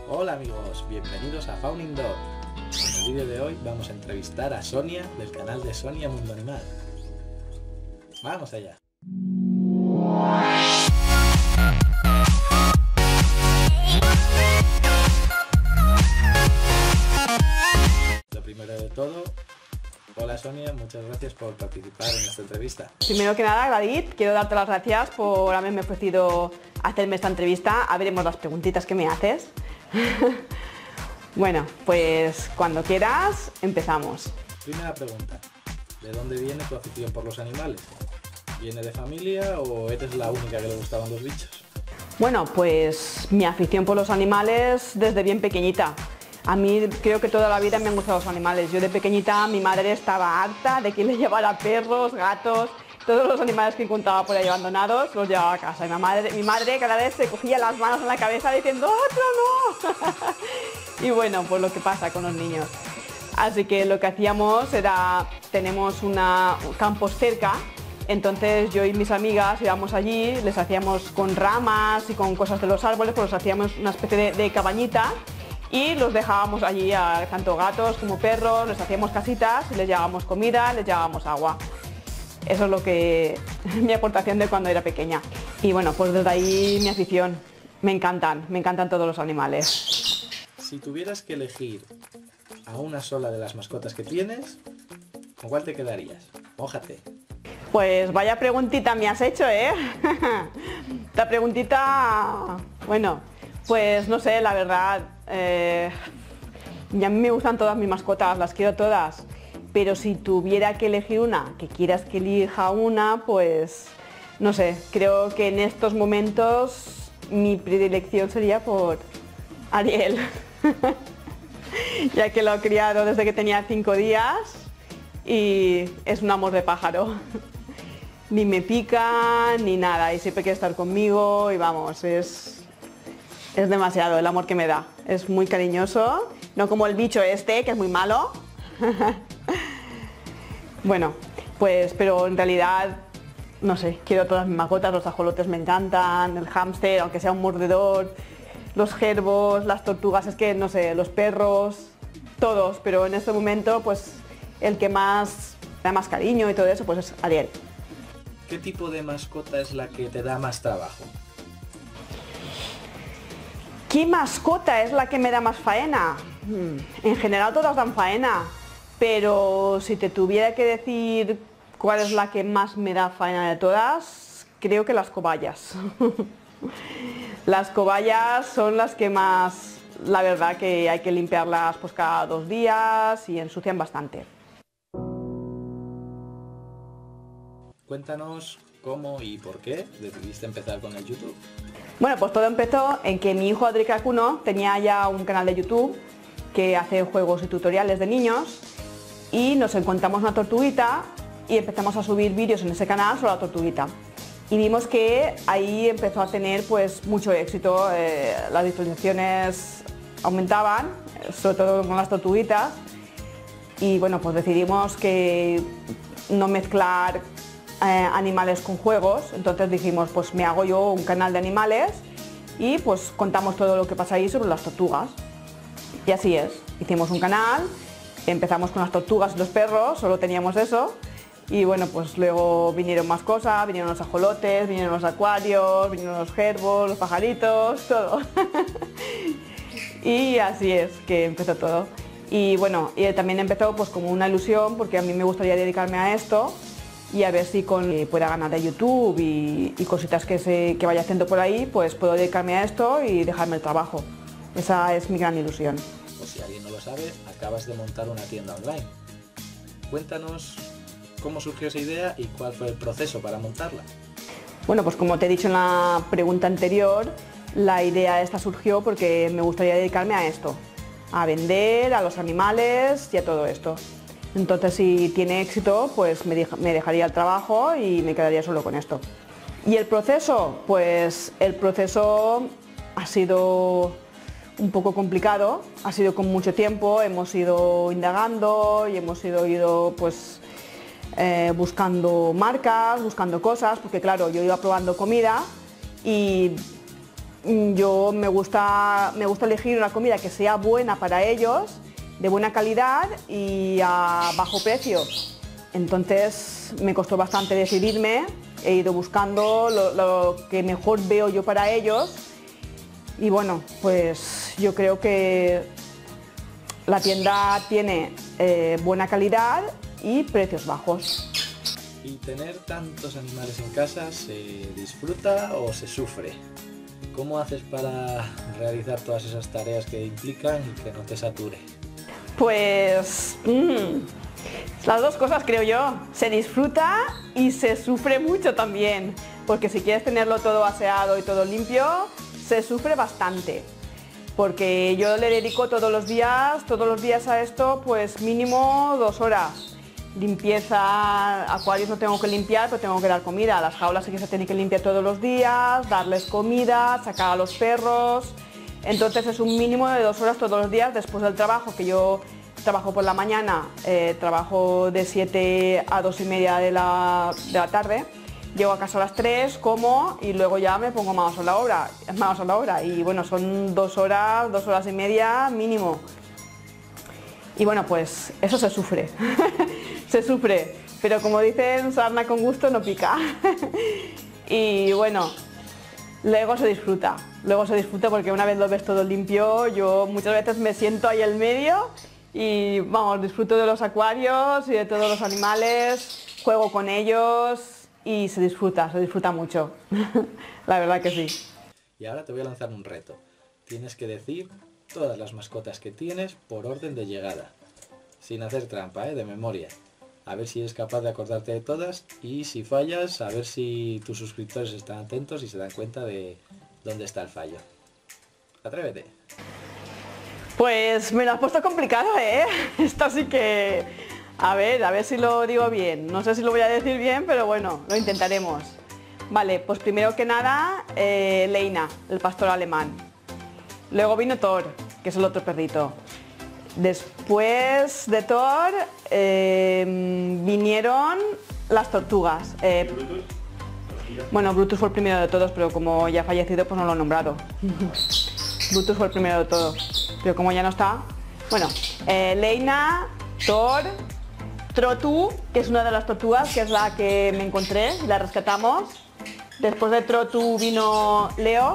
Hola amigos, bienvenidos a Fauning Dog. En el vídeo de hoy vamos a entrevistar a Sonia del canal de Sonia Mundo Animal. ¡Vamos allá! Lo primero de todo, hola Sonia, muchas gracias por participar en esta entrevista. Primero que nada, David, quiero darte las gracias por haberme ofrecido hacerme esta entrevista. A veremos las preguntitas que me haces. Bueno, pues cuando quieras, empezamos. Primera pregunta, ¿de dónde viene tu afición por los animales? ¿Viene de familia o eres la única que le gustaban los bichos? Bueno, pues mi afición por los animales desde bien pequeñita. A mí creo que toda la vida me han gustado los animales. Yo de pequeñita mi madre estaba harta de que le llevara perros, gatos, todos los animales que encontraba por ahí abandonados los llevaba a casa. Y mi madre cada vez se cogía las manos en la cabeza diciendo ¡otro no! Y bueno, pues lo que pasa con los niños. Así que lo que hacíamos era, tenemos campos cerca, entonces yo y mis amigas íbamos allí, les hacíamos con ramas y con cosas de los árboles, pues los hacíamos una especie de cabañita y los dejábamos allí a tanto gatos como perros, les hacíamos casitas y les llevábamos comida, les llevábamos agua. Eso es lo que mi aportación de cuando era pequeña. Y bueno, pues desde ahí mi afición. Me encantan todos los animales. Si tuvieras que elegir a una sola de las mascotas que tienes, ¿con cuál te quedarías? Mójate. Pues vaya preguntita me has hecho, ¿eh? La preguntita... Bueno, pues no sé, la verdad... Y a mí me gustan todas mis mascotas, las quiero todas. Pero si tuviera que elegir una, que quieras que elija una, pues... No sé, creo que en estos momentos mi predilección sería por Ariel. Ya que lo he criado desde que tenía 5 días y es un amor de pájaro. Ni me pica ni nada y siempre quiere estar conmigo y vamos, es demasiado el amor que me da. Es muy cariñoso, no como el bicho este que es muy malo. Bueno, pues pero en realidad, no sé, quiero todas mis mascotas, los ajolotes me encantan, el hámster, aunque sea un mordedor, los jerbos, las tortugas, es que no sé, los perros, todos, pero en este momento pues el que más da más cariño y todo eso pues es Ariel. ¿Qué tipo de mascota es la que te da más trabajo? ¿Qué mascota es la que me da más faena? En general todas dan faena, pero si te tuviera que decir cuál es la que más me da faena de todas, creo que las cobayas. Las cobayas son las que más, la verdad que hay que limpiarlas pues cada 2 días y ensucian bastante. Cuéntanos cómo y por qué decidiste empezar con el YouTube. Bueno, pues todo empezó en que mi hijo Adri Kakuno tenía ya un canal de YouTube que hace juegos y tutoriales de niños y nos encontramos una tortuguita y empezamos a subir vídeos en ese canal sobre la tortuguita. Y vimos que ahí empezó a tener pues mucho éxito, las visualizaciones aumentaban, sobre todo con las tortuguitas, y bueno, pues decidimos que no mezclar animales con juegos, entonces dijimos pues me hago yo un canal de animales y pues contamos todo lo que pasa ahí sobre las tortugas. Y así es, hicimos un canal, empezamos con las tortugas y los perros, solo teníamos eso. Y bueno, pues luego vinieron más cosas, vinieron los ajolotes, vinieron los acuarios, vinieron los jerbos, los pajaritos, todo. Y así es que empezó todo. Y bueno, y también empezó pues como una ilusión porque a mí me gustaría dedicarme a esto y a ver si pueda ganar de YouTube y cositas que vaya haciendo por ahí, pues puedo dedicarme a esto y dejarme el trabajo. Esa es mi gran ilusión. Por si alguien no lo sabe, acabas de montar una tienda online. Cuéntanos cómo surgió esa idea y cuál fue el proceso para montarla. Bueno, pues como te he dicho en la pregunta anterior, la idea esta surgió porque me gustaría dedicarme a esto, a vender, a los animales y a todo esto. Entonces si tiene éxito, pues me dejaría el trabajo y me quedaría solo con esto. ¿Y el proceso? Pues el proceso ha sido un poco complicado, ha sido con mucho tiempo, hemos ido indagando y hemos ido pues buscando marcas, buscando cosas, porque claro, yo iba probando comida y yo me gusta elegir una comida que sea buena para ellos, de buena calidad y a bajo precio. Entonces me costó bastante decidirme, he ido buscando lo que mejor veo yo para ellos y bueno, pues yo creo que la tienda tiene buena calidad y precios bajos. ¿Y tener tantos animales en casa se disfruta o se sufre? ¿Cómo haces para realizar todas esas tareas que implican y que no te sature? Pues las dos cosas creo yo, se disfruta y se sufre mucho también, porque si quieres tenerlo todo aseado y todo limpio, se sufre bastante, porque yo le dedico todos los días a esto, pues mínimo 2 horas. Limpieza, acuarios no tengo que limpiar, pero tengo que dar comida. Las jaulas sí que se tienen que limpiar todos los días, darles comida, sacar a los perros. Entonces es un mínimo de 2 horas todos los días después del trabajo, que yo trabajo por la mañana, trabajo de 7 a 2 y media de la tarde. Llego a casa a las 3, como y luego ya me pongo manos a la obra. Y bueno, son 2 horas, 2 horas y media mínimo. Y bueno, pues eso se sufre. Se sufre, pero como dicen, sarna con gusto no pica. Y bueno, luego se disfruta porque una vez lo ves todo limpio, yo muchas veces me siento ahí en medio y vamos, disfruto de los acuarios y de todos los animales, juego con ellos y se disfruta mucho. La verdad que sí. Y ahora te voy a lanzar un reto. Tienes que decir todas las mascotas que tienes por orden de llegada, sin hacer trampa, de memoria. A ver si eres capaz de acordarte de todas y si fallas, a ver si tus suscriptores están atentos y se dan cuenta de dónde está el fallo. Atrévete. Pues me lo has puesto complicado, Esto sí que... A ver si lo digo bien. No sé si lo voy a decir bien, pero bueno, lo intentaremos. Vale, pues primero que nada, Leina, el pastor alemán. Luego vino Thor, que es el otro perrito. Después de Thor vinieron las tortugas. Bueno, Brutus fue el primero de todos, pero como ya ha fallecido, pues no lo he nombrado. Brutus fue el primero de todos, pero como ya no está. Bueno, Leina, Thor, Trotu, que es una de las tortugas, que es la que me encontré y la rescatamos. Después de Trotu vino Leo.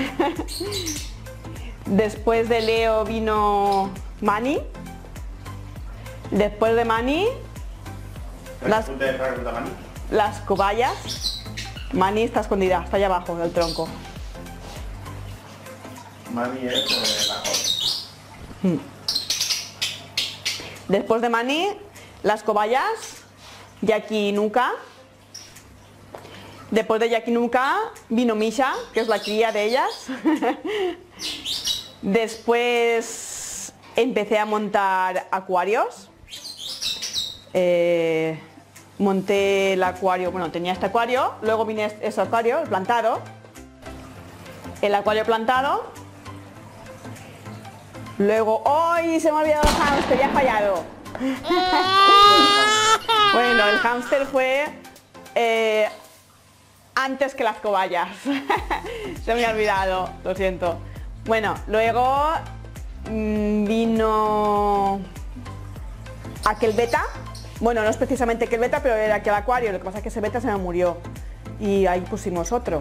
Después de Leo vino Mani. Después de Mani, las cobayas. Mani está escondida, está allá abajo del tronco. Mani es la joven. Después de Mani, las cobayas, Yaki y Nuka. Después de Yaki y Nuka vino Misha, que es la cría de ellas. Después empecé a montar acuarios. Monté el acuario, bueno, tenía este acuario, luego vine ese acuario, el plantado. El acuario plantado. Luego, ¡ay! Se me ha olvidado el hámster, ya he fallado. Bueno, el hámster fue antes que las cobayas. Se me ha olvidado, lo siento. Bueno, luego vino aquel beta. Bueno, no es precisamente aquel beta, pero era aquel acuario. Lo que pasa es que ese beta se me murió. Y ahí pusimos otro.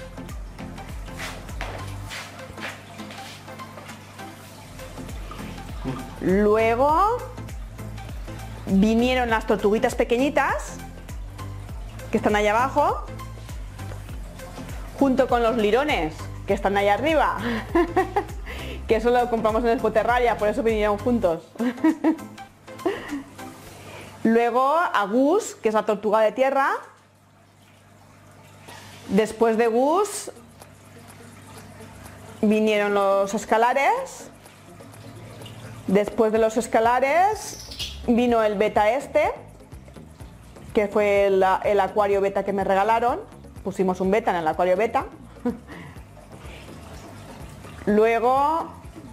Luego vinieron las tortuguitas pequeñitas, que están ahí abajo, junto con los lirones, que están ahí arriba. Que eso lo compramos en Expoterraria, por eso vinieron juntos. Luego a Gus, que es la tortuga de tierra. Después de Gus vinieron los escalares. Después de los escalares vino el beta este, que fue el acuario beta que me regalaron. Pusimos un beta en el acuario beta. Luego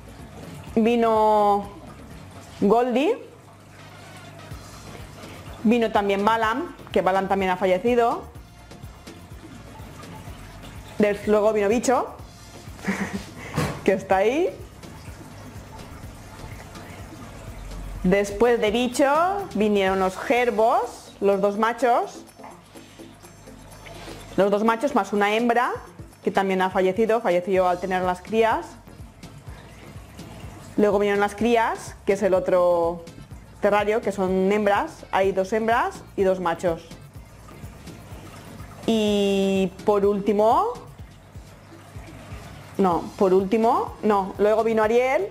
vino Goldie. Vino también Balam, que Balam también ha fallecido. Luego vino Bicho. que está ahí. Después de bicho vinieron los jerbos, los dos machos más una hembra que también ha fallecido, falleció al tener las crías. Luego vinieron las crías, que es el otro terrario, que son hembras, hay 2 hembras y 2 machos. Y por último, luego vino Ariel.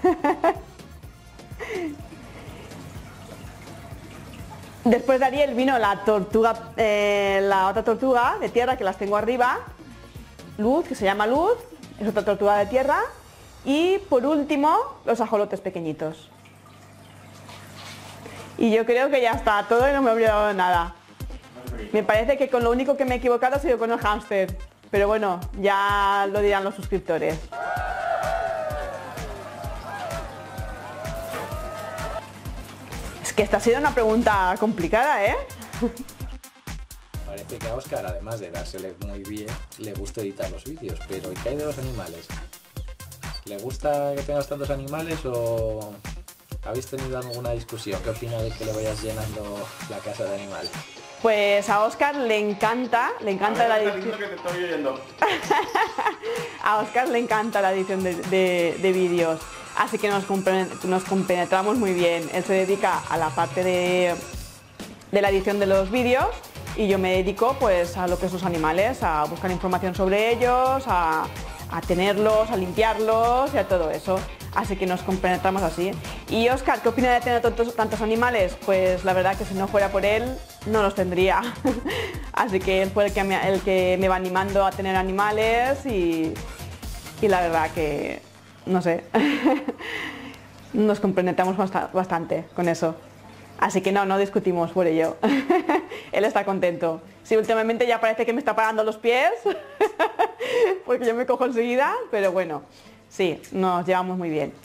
Después de Ariel vino la tortuga, la otra tortuga de tierra, que las tengo arriba, Luz, que se llama Luz, es otra tortuga de tierra. Y por último, los ajolotes pequeñitos. Y yo creo que ya está todo y no me he olvidado de nada. Me parece que con lo único que me he equivocado ha sido con el hámster. Pero bueno, ya lo dirán los suscriptores. Es que esta ha sido una pregunta complicada, ¿eh? Parece que a Óscar, además de dársele muy bien, le gusta editar los vídeos, pero ¿y qué hay de los animales? ¿Le gusta que tengas tantos animales o habéis tenido alguna discusión? ¿Qué opina de que le vayas llenando la casa de animales? Pues a Óscar le encanta la edición. Que te estoy oyendo. A Óscar le encanta la edición de vídeos, así que nos compenetramos muy bien. Él se dedica a la parte de la edición de los vídeos y yo me dedico pues a lo que son los animales, a buscar información sobre ellos, a tenerlos, a limpiarlos y a todo eso. Así que nos compenetramos así. Y Óscar, ¿qué opina de tener tantos animales? Pues la verdad que si no fuera por él, no los tendría. Así que él fue el que me va animando a tener animales y la verdad que, no sé, nos compenetramos bastante con eso. Así que no discutimos por ello. Él está contento. Sí, últimamente ya parece que me está parando los pies, porque yo me cojo enseguida, pero bueno, sí, nos llevamos muy bien.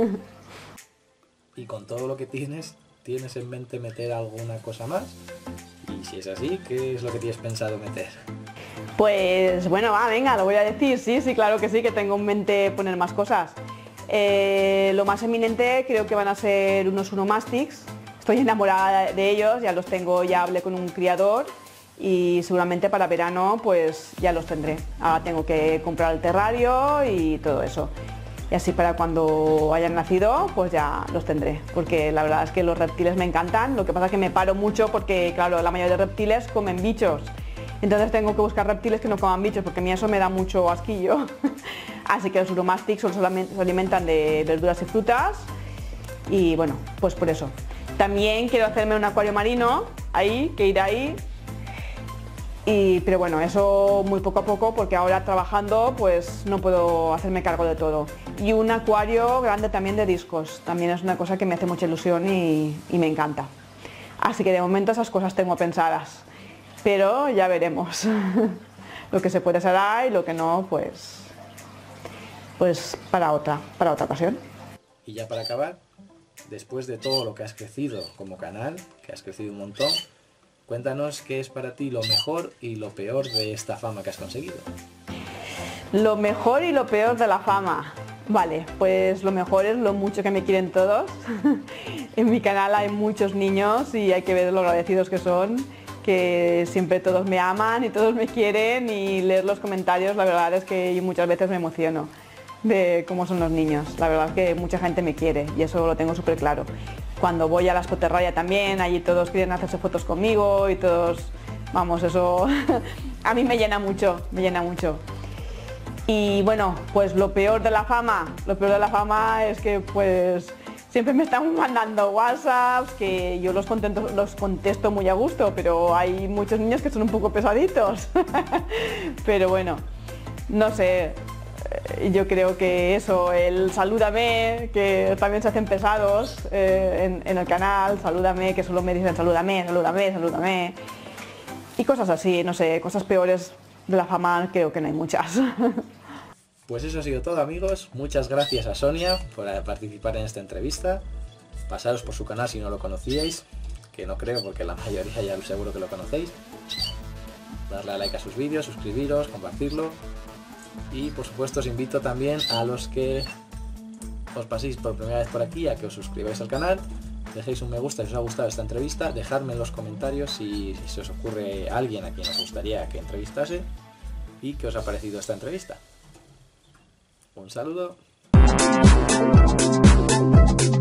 Y con todo lo que ¿tienes en mente meter alguna cosa más? Y si es así, ¿qué es lo que tienes pensado meter? Pues bueno, venga, lo voy a decir, sí, claro que sí, que tengo en mente poner más cosas. Lo más eminente creo que van a ser unos Unomastics. Estoy enamorada de ellos, ya los tengo, ya hablé con un criador y seguramente para verano pues ya los tendré. Ahora tengo que comprar el terrario y todo eso. Y así para cuando hayan nacido pues ya los tendré, porque la verdad es que los reptiles me encantan. Lo que pasa es que me paro mucho porque claro, la mayoría de reptiles comen bichos. Entonces tengo que buscar reptiles que no coman bichos porque a mí eso me da mucho asquillo. Así que los Uromastics se alimentan de verduras y frutas y bueno, pues por eso. También quiero hacerme un acuario marino, que irá ahí. Pero bueno, eso muy poco a poco porque ahora trabajando pues no puedo hacerme cargo de todo. Y un acuario grande también de discos, también es una cosa que me hace mucha ilusión y me encanta. Así que de momento esas cosas tengo pensadas, pero ya veremos. Lo que se puede será y lo que no pues para otra ocasión. Y ya para acabar, después de todo lo que has crecido como canal, que has crecido un montón, cuéntanos qué es para ti lo mejor y lo peor de esta fama que has conseguido. Lo mejor y lo peor de la fama. Vale, pues lo mejor es lo mucho que me quieren todos. En mi canal hay muchos niños y hay que ver lo agradecidos que son, que siempre todos me aman y todos me quieren, y leer los comentarios la verdad es que yo muchas veces me emociono de cómo son los niños. La verdad es que mucha gente me quiere y eso lo tengo súper claro. Cuando voy a la Escoterraya también, allí todos quieren hacerse fotos conmigo y todos, vamos, eso a mí me llena mucho, Y bueno, pues lo peor de la fama es que pues siempre me están mandando WhatsApps que yo los contesto muy a gusto, pero hay muchos niños que son un poco pesaditos. Pero bueno, no sé. Yo creo que eso, el salúdame, que también se hacen pesados en el canal, salúdame, que solo me dicen salúdame, y cosas así, no sé, cosas peores de la fama creo que no hay muchas. Pues eso ha sido todo, amigos. Muchas gracias a Sonia por participar en esta entrevista. Pasaros por su canal si no lo conocíais, que no creo porque la mayoría ya seguro que lo conocéis. Darle a like a sus vídeos, suscribiros, compartirlo. Y por supuesto os invito también a los que os paséis por primera vez por aquí a que os suscribáis al canal, dejéis un me gusta si os ha gustado esta entrevista, dejadme en los comentarios si se os ocurre alguien a quien os gustaría que entrevistase y qué os ha parecido esta entrevista. Un saludo.